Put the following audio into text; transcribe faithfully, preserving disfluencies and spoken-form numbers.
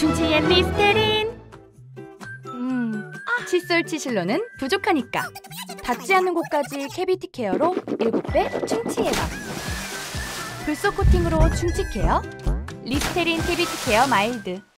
충치엔 리스테린. 음, 칫솔 치실로는 부족하니까 닿지 않는 곳까지 캐비티 케어로 일곱 배 충치 예방. 불소 코팅으로 충치 케어. 리스테린 캐비티 케어 마일드.